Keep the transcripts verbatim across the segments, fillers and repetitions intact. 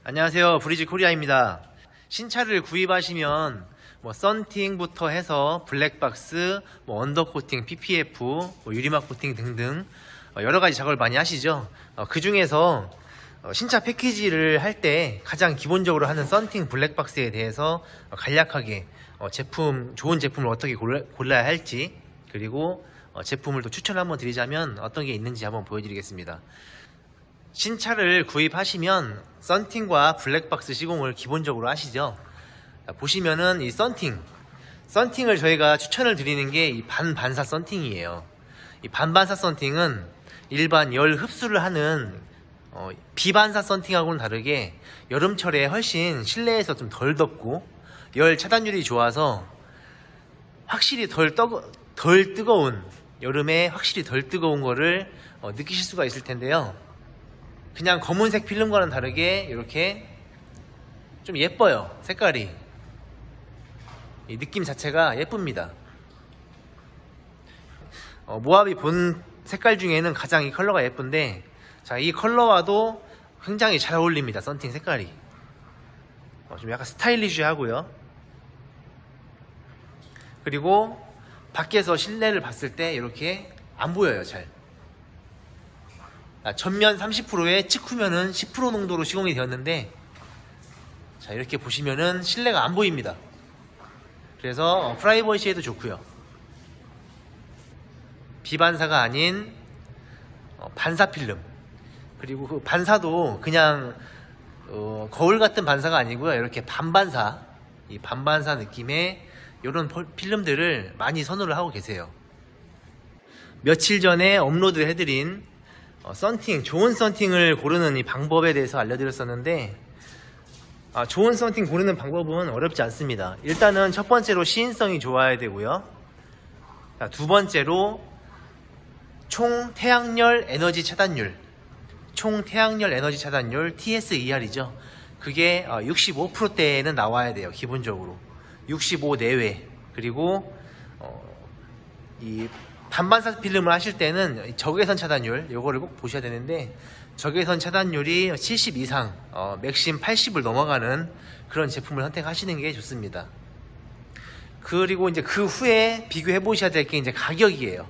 안녕하세요, 브리지 코리아입니다. 신차를 구입하시면 뭐 썬팅부터 해서 블랙박스, 뭐 언더코팅, 피피에프, 뭐 유리막 코팅 등등 여러가지 작업을 많이 하시죠. 그 중에서 신차 패키지를 할 때 가장 기본적으로 하는 썬팅 블랙박스에 대해서 간략하게 제품, 좋은 제품을 어떻게 골라야 할지, 그리고 제품을 또 추천을 한번 드리자면 어떤 게 있는지 한번 보여드리겠습니다. 신차를 구입하시면 썬팅과 블랙박스 시공을 기본적으로 하시죠. 자, 보시면은 이 썬팅 썬팅을 저희가 추천을 드리는 게 이 반반사 썬팅이에요. 이 반반사 썬팅은 일반 열 흡수를 하는 어, 비반사 썬팅하고는 다르게 여름철에 훨씬 실내에서 좀 덜 덥고 열 차단율이 좋아서 확실히 덜, 떠, 덜 뜨거운, 여름에 확실히 덜 뜨거운 거를 어, 느끼실 수가 있을 텐데요. 그냥 검은색 필름과는 다르게 이렇게 좀 예뻐요. 색깔이, 이 느낌 자체가 예쁩니다. 어, 모하비 본 색깔 중에는 가장 이 컬러가 예쁜데, 자, 이 컬러와도 굉장히 잘 어울립니다. 썬팅 색깔이 어, 좀 약간 스타일리시하고요. 그리고 밖에서 실내를 봤을 때 이렇게 안 보여요. 잘. 아, 전면 삼십 퍼센트에 측후면은 십 퍼센트 농도로 시공이 되었는데, 자, 이렇게 보시면은 실내가 안 보입니다. 그래서 프라이버시에도 좋고요. 비반사가 아닌 반사 필름, 그리고 그 반사도 그냥 어, 거울 같은 반사가 아니고요. 이렇게 반반사, 이 반반사 느낌의 이런 필름들을 많이 선호를 하고 계세요. 며칠 전에 업로드 해드린 어, 썬팅, 좋은 썬팅을 고르는 이 방법에 대해서 알려드렸었는데, 아, 좋은 썬팅 고르는 방법은 어렵지 않습니다. 일단은 첫 번째로 시인성이 좋아야 되고요. 자, 두 번째로 총 태양열 에너지 차단율, 총 태양열 에너지 차단율 티에스이알이죠. 그게 육십오 퍼센트대에는 나와야 돼요. 기본적으로 육십오 내외. 그리고 어, 이 반반사 필름을 하실 때는 적외선 차단율, 요거를 꼭 보셔야 되는데, 적외선 차단율이 칠십 이상, 어, 맥심 팔십을 넘어가는 그런 제품을 선택하시는 게 좋습니다. 그리고 이제 그 후에 비교해 보셔야 될 게 이제 가격이에요.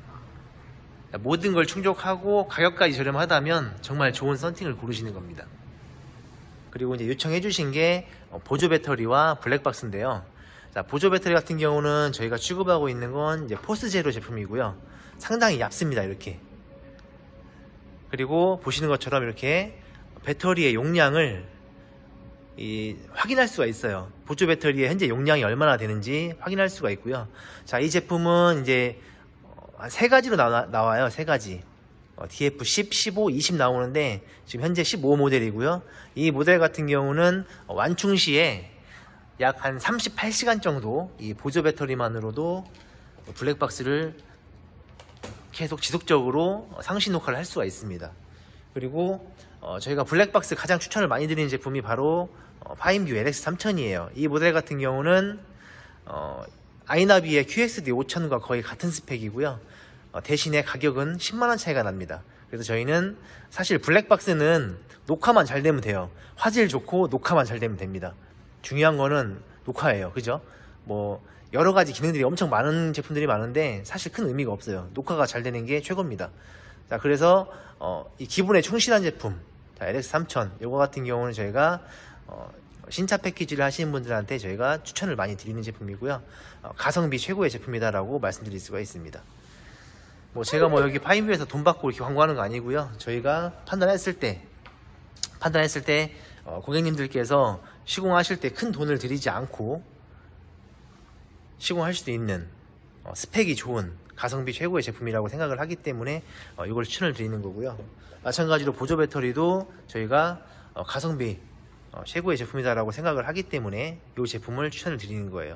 모든 걸 충족하고 가격까지 저렴하다면 정말 좋은 썬팅을 고르시는 겁니다. 그리고 이제 요청해 주신 게 보조 배터리와 블랙박스인데요. 자, 보조 배터리 같은 경우는 저희가 취급하고 있는 건 이제 포스제로 제품이고요. 상당히 얇습니다. 이렇게. 그리고 보시는 것처럼 이렇게 배터리의 용량을 이, 확인할 수가 있어요. 보조 배터리의 현재 용량이 얼마나 되는지 확인할 수가 있고요. 자, 이 제품은 이제 세 가지로 나와, 나와요. 세 가지. 어, 디에프 십, 십오, 이십 나오는데 지금 현재 십오 모델이고요. 이 모델 같은 경우는 완충 시에 약 한 삼십팔 시간 정도 이 보조 배터리만으로도 블랙박스를 계속 지속적으로 상시 녹화를 할 수가 있습니다. 그리고 어, 저희가 블랙박스 가장 추천을 많이 드리는 제품이 바로 어, 파인뷰 엘엑스 삼천이에요. 이 모델 같은 경우는 어, 아이나비의 큐엑스디 오천과 거의 같은 스펙이고요. 어, 대신에 가격은 십만 원 차이가 납니다. 그래서 저희는 사실 블랙박스는 녹화만 잘 되면 돼요. 화질 좋고 녹화만 잘 되면 됩니다. 중요한 거는 녹화예요. 그죠? 뭐 여러 가지 기능들이 엄청 많은 제품들이 많은데 사실 큰 의미가 없어요. 녹화가 잘 되는 게 최고입니다. 자, 그래서 어, 이 기본에 충실한 제품, 자, 엘엑스 삼천 요거 같은 경우는 저희가 어, 신차 패키지를 하시는 분들한테 저희가 추천을 많이 드리는 제품이고요. 어, 가성비 최고의 제품이다라고 말씀드릴 수가 있습니다. 뭐 제가 뭐 여기 파인뷰에서 돈 받고 이렇게 광고하는 거 아니고요. 저희가 판단했을 때 판단했을 때 어, 고객님들께서 시공하실 때 큰 돈을 들이지 않고 시공할 수도 있는 어, 스펙이 좋은 가성비 최고의 제품이라고 생각을 하기 때문에 어, 이걸 추천을 드리는 거고요. 마찬가지로 보조 배터리도 저희가 어, 가성비 어, 최고의 제품이다 라고 생각을 하기 때문에 이 제품을 추천을 드리는 거예요.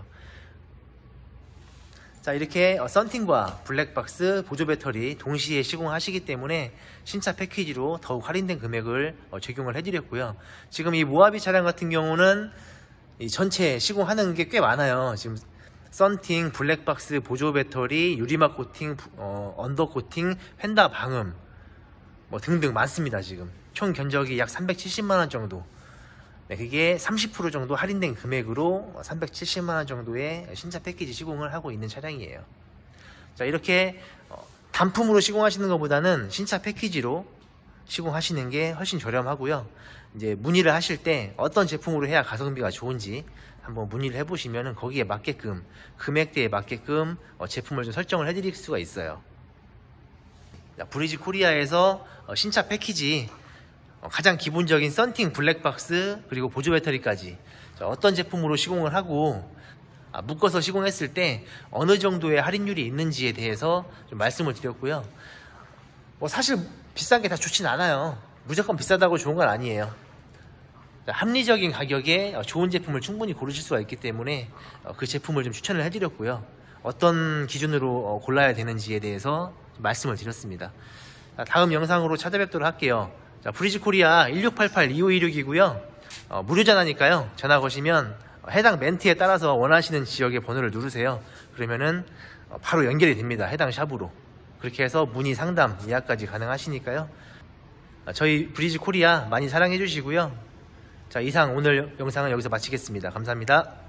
자, 이렇게 어, 썬팅과 블랙박스, 보조 배터리 동시에 시공하시기 때문에 신차 패키지로 더욱 할인된 금액을 어, 적용을 해드렸고요. 지금 이 모하비 차량 같은 경우는 이 전체 시공하는 게 꽤 많아요. 지금 썬팅, 블랙박스, 보조 배터리, 유리막 코팅, 어, 언더 코팅, 휀다 방음 뭐 등등 많습니다. 지금 총 견적이 약 삼백칠십만 원 정도 네, 그게 삼십 퍼센트 정도 할인된 금액으로 삼백칠십만 원 정도의 신차 패키지 시공을 하고 있는 차량이에요. 자, 이렇게 단품으로 시공하시는 것보다는 신차 패키지로 시공하시는 게 훨씬 저렴하고요. 이제 문의를 하실 때 어떤 제품으로 해야 가성비가 좋은지 한번 문의를 해보시면 거기에 맞게끔, 금액대에 맞게끔 제품을 좀 설정을 해드릴 수가 있어요. 브리지 코리아에서 신차 패키지 가장 기본적인 썬팅 블랙박스 그리고 보조 배터리까지 어떤 제품으로 시공을 하고 묶어서 시공했을 때 어느 정도의 할인율이 있는지에 대해서 좀 말씀을 드렸고요. 뭐 사실 비싼 게 다 좋진 않아요. 무조건 비싸다고 좋은 건 아니에요. 합리적인 가격에 좋은 제품을 충분히 고르실 수가 있기 때문에 그 제품을 좀 추천을 해드렸고요. 어떤 기준으로 골라야 되는지에 대해서 말씀을 드렸습니다. 다음 영상으로 찾아뵙도록 할게요. 자, 브리지 코리아 일육팔팔 이오이육이고요. 어, 무료 전화니까요. 전화 거시면 해당 멘트에 따라서 원하시는 지역의 번호를 누르세요. 그러면은 바로 연결이 됩니다. 해당 샵으로. 그렇게 해서 문의 상담 예약까지 가능하시니까요. 저희 브리지 코리아 많이 사랑해 주시고요. 자, 이상 오늘 영상은 여기서 마치겠습니다. 감사합니다.